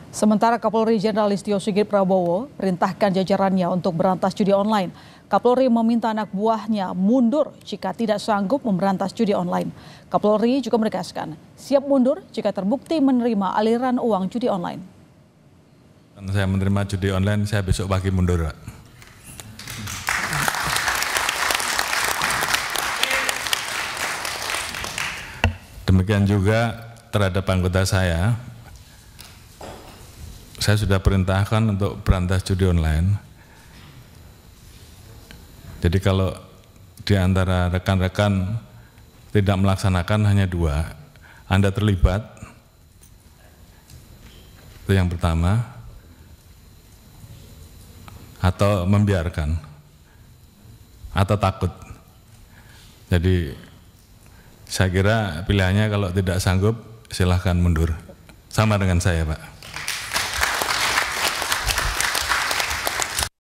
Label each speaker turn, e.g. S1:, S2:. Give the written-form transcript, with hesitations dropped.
S1: Sementara Kapolri Jenderal Listyo Sigit Prabowo perintahkan jajarannya untuk berantas judi online. Kapolri meminta anak buahnya mundur jika tidak sanggup memberantas judi online. Kapolri juga menegaskan siap mundur jika terbukti menerima aliran uang judi online.
S2: Saya menerima judi online, saya besok pagi mundur, Pak. Demikian juga terhadap anggota saya sudah perintahkan untuk berantas judi online. Jadi kalau di antara rekan-rekan tidak melaksanakan hanya 2, Anda terlibat, itu yang pertama, atau membiarkan, atau takut. Jadi saya kira pilihannya kalau tidak sanggup silahkan mundur, sama dengan saya, Pak.